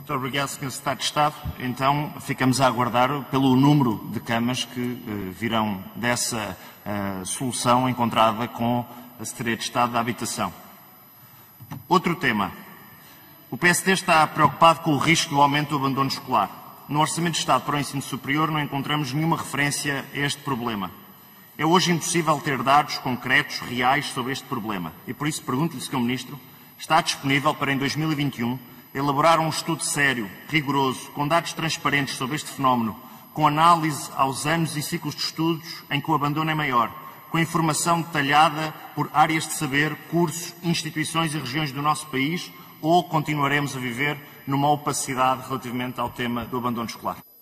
Muito obrigado, Sr. Secretário de Estado. Então, ficamos a aguardar pelo número de camas que virão dessa solução encontrada com a Secretaria de Estado da Habitação. Outro tema. O PSD está preocupado com o risco do aumento do abandono escolar. No Orçamento de Estado para o Ensino Superior não encontramos nenhuma referência a este problema. É hoje impossível ter dados concretos, reais, sobre este problema. E por isso pergunto-lhe, Sr. Ministro, está disponível para em 2021 elaborar um estudo sério, rigoroso, com dados transparentes sobre este fenómeno, com análise aos anos e ciclos de estudos em que o abandono é maior, com informação detalhada por áreas de saber, cursos, instituições e regiões do nosso país, ou continuaremos a viver numa opacidade relativamente ao tema do abandono escolar?